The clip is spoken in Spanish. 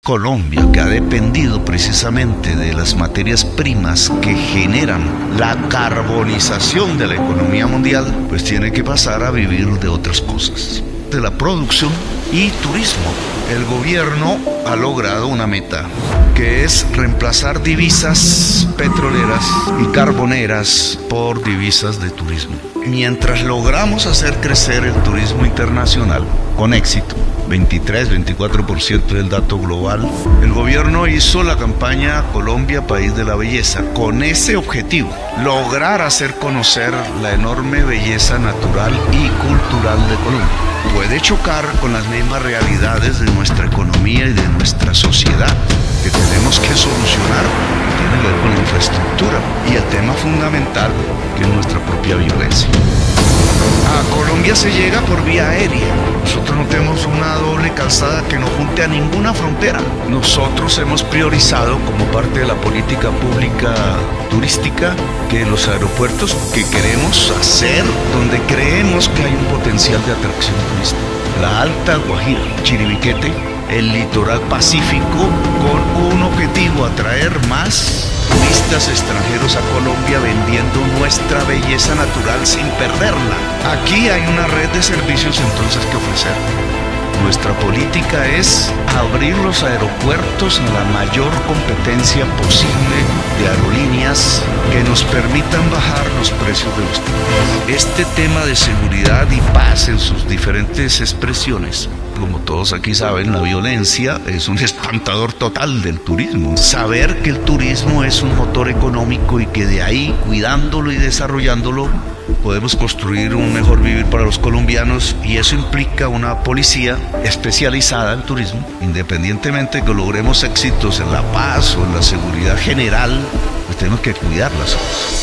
Colombia, que ha dependido precisamente de las materias primas que generan la carbonización de la economía mundial, pues tiene que pasar a vivir de otras cosas, de la producción y turismo. El gobierno ha logrado una meta, que es reemplazar divisas petroleras y carboneras por divisas de turismo. Mientras logramos hacer crecer el turismo internacional con éxito, 23-24% del dato global, el gobierno hizo la campaña Colombia, País de la Belleza, con ese objetivo, lograr hacer conocer la enorme belleza natural y cultural de Colombia. Puede chocar con las mismas realidades de nuestra economía y de nuestra sociedad, que tenemos que solucionar, que tiene que ver con la infraestructura y el tema fundamental, que es nuestra propia violencia. A Colombia se llega por vía aérea. Nosotros no tenemos una doble calzada que nos junte a ninguna frontera. Nosotros hemos priorizado como parte de la política pública turística que los aeropuertos que queremos hacer donde creemos que hay un potencial de atracción turística. La Alta Guajira, Chiribiquete, el litoral pacífico, con un objetivo: atraer más turistas extranjeros a Colombia vendiendo nuestra belleza natural sin perderla. Aquí hay una red de servicios entonces que ofrecer. Nuestra política es abrir los aeropuertos a la mayor competencia posible de aerolíneas que nos permitan bajar los precios de los tickets. Este tema de seguridad y paz en sus diferentes expresiones, como todos aquí saben, la violencia es un espantador total del turismo. Saber que el turismo es un motor económico y que de ahí, cuidándolo y desarrollándolo, podemos construir un mejor vivir para los colombianos, y eso implica una policía especializada en turismo. Independientemente de que logremos éxitos en la paz o en la seguridad general, pues tenemos que cuidar las cosas.